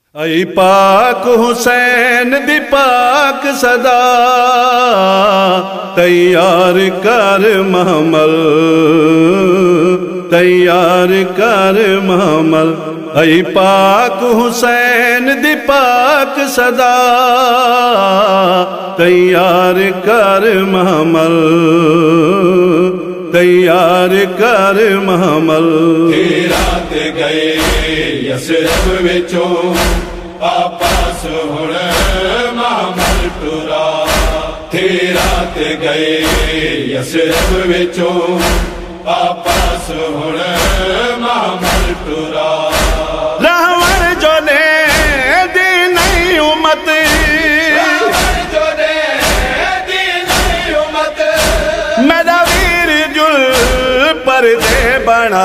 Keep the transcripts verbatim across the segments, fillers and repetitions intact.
आई पाक हुसैन दी पाक सदा तैयार कर महमल, तैयार कर महमल। आई पाक हुसैन दी पाक सदा तैयार कर महमल, तैयार कर महमल। रात गए यसरब विचों आपस हुण महमल टुरा, थे रात गए यसरब विचों आपस हुण महमल टुरा। रहवर जो ने दी नहीं उमत, रहवर जो ने दी नहीं उमत, मेरा वीर जुल पर्दे बना।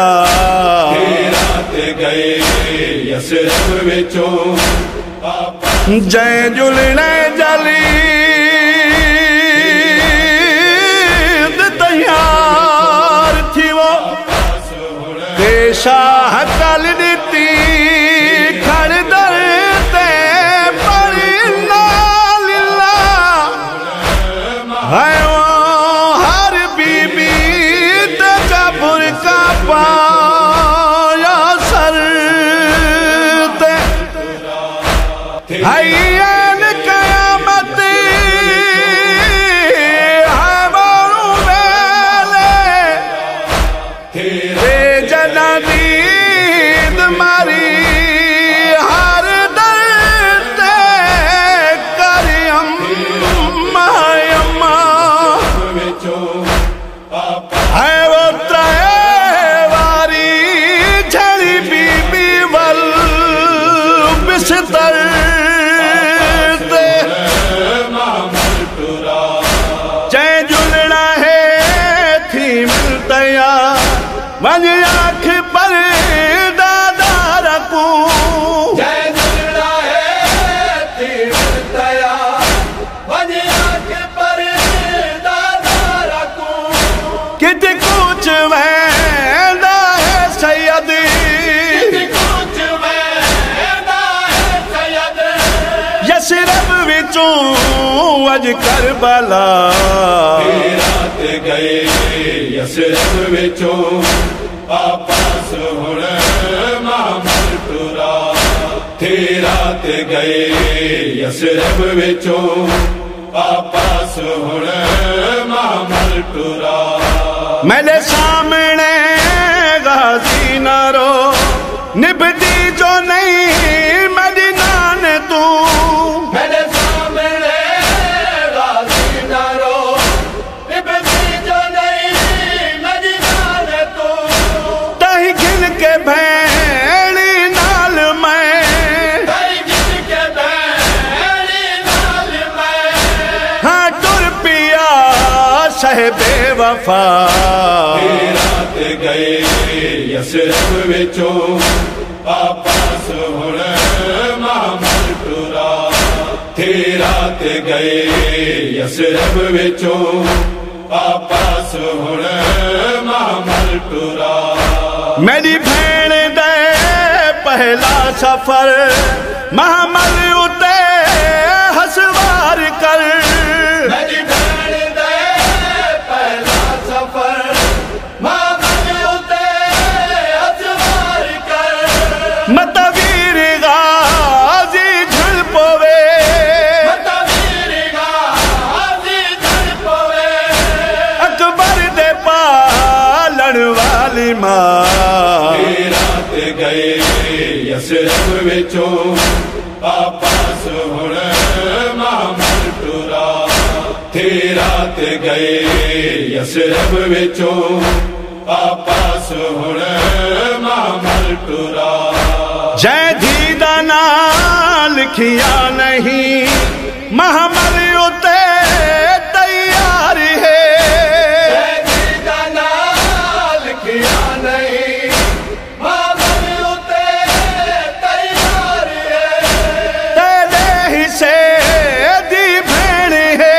गए यसरब विचों जय जुलने जली तैयार थी वो शाह कल दी खड़ दर ते पड़ी नालिल्ला है वो हर बीबी तेजा बुरका पा हय्यान क़यामत हवाओं वेले ते जना नींद मारी हर दर ते करियम मायम्मा है वो त्राए वारी झड़ी बीबी वल बिस्तर वंज आँख पर दादा रखूं। जय जुलना है थी तया वंज आँख पर दादा रखूं। कित कुछ वैंदा है सैयद, कित कुछ वैंदा है सैयद, यसरब विचों अज करबला। रात गए यसरब विचों आपस हुण महमल टुरा, थे रात गए यसरब विचों आपस हुण महमल टुरा। मेरे सामने गाजी न रो निभती जो नहीं मदीना ने तू। मेरे सामने गाजी न रो निभती जो नहीं मदीना ने तू। तही गिन के भैणी नाल मैं, तही गिन के भैणी नाल मैं, हाँ टुर पिया साहिबे वफा। रात गए यसरब विचों आपस हुण महमल टुरा, थे रात गए यसरब विचों आपस हुण महमल टुरा। मेरी भैण दे पहला सफर महमल उते हसवार कर। मेरी भैण दे पहला सफर महमल उते हसवार कर। मतवीर गाजी झुल पवे, मतवीर गाजी झुल पवे, अकबर दे पालन वाली माँ। रात गए यसरब विचों आपस हुण महमल टुरा, थे रात गए यसरब विचों आपस हुण महमल टुरा। जय धी दा नाम लिखिया नहीं महमल उते तैयार है। जय धी दा नाम लिखिया नहीं महमल उते तैयार है। तेरे हिस्से दी भैण है,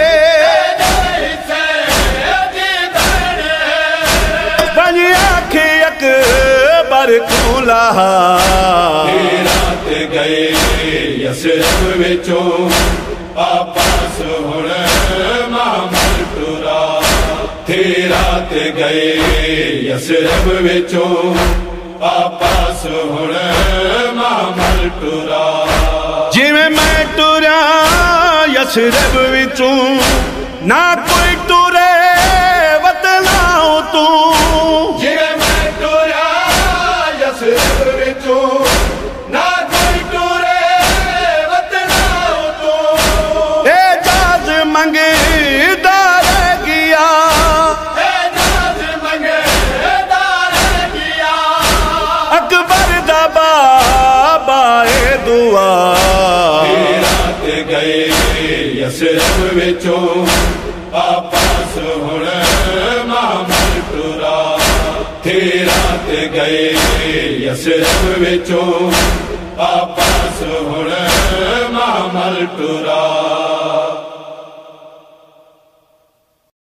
तेरे हिस्से दी भैण है। बन आँख अकबर खुला। रात ते गए यसरब विचों वापस हुण मामल टुरा तेरा ते गए यसरब विचों वापस हुण मामल टुरा जिवें मैं टुरा यसरब विचों ना कोई टुरे वतनाओ तू जिवें मैं टुरा यसरब विचों ना कोई टुरे वतनाओ तू एजाज मंगदा रह गया एजाज मंगदा रह गया अकबर दा बाबा ए दुआ तेरा ते गए यसरब विचों वापस हुण मामल टुरा तेरा ते गए यसरब विचों वापस हुण मामल टुरा।